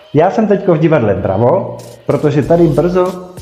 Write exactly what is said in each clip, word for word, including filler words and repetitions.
Já jsem teďko v divadle Bravo, protože tady brzo...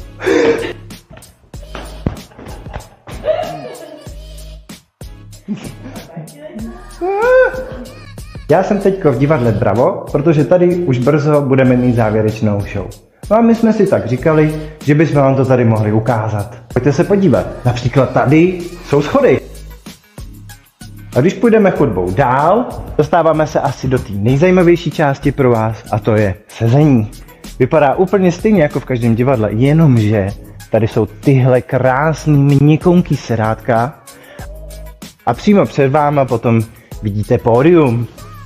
Já jsem teďko v divadle Bravo, protože tady už brzo budeme mít závěrečnou show. No a my jsme si tak říkali, že bychom vám to tady mohli ukázat. Pojďte se podívat, například tady jsou schody. A když půjdeme chodbou dál, dostáváme se asi do té nejzajímavější části pro vás, a to je sezení. Vypadá úplně stejně jako v každém divadle, jenomže tady jsou tyhle krásný měkonký sedátka a přímo před váma potom vidíte pódium.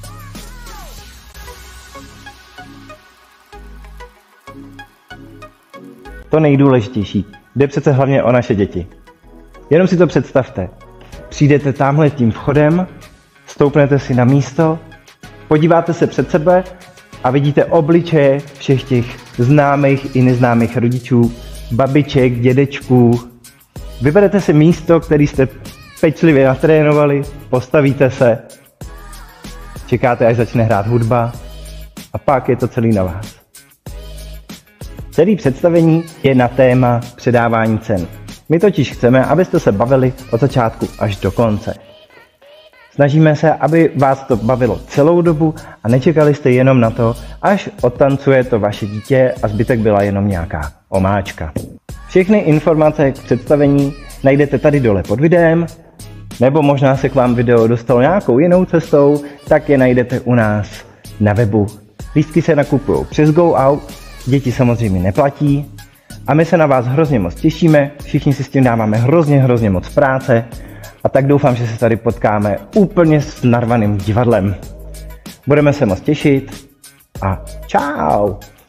To nejdůležitější, jde přece hlavně o naše děti. Jenom si to představte. Přijdete tamhle tím vchodem, stoupnete si na místo, podíváte se před sebe a vidíte obličeje všech těch známých i neznámých rodičů, babiček, dědečků. Vyberete si místo, který jste pečlivě natrénovali, postavíte se, čekáte, až začne hrát hudba a pak je to celý na vás. Celé představení je na téma předávání cen. My totiž chceme, abyste se bavili od začátku až do konce. Snažíme se, aby vás to bavilo celou dobu a nečekali jste jenom na to, až odtancuje to vaše dítě a zbytek byla jenom nějaká omáčka. Všechny informace k představení najdete tady dole pod videem, nebo možná se k vám video dostalo nějakou jinou cestou, tak je najdete u nás na webu. Lístky se nakupují přes Go Out, děti samozřejmě neplatí a my se na vás hrozně moc těšíme, všichni si s tím dáváme hrozně, hrozně moc práce a tak doufám, že se tady potkáme úplně s narvaným divadlem. Budeme se moc těšit a čau!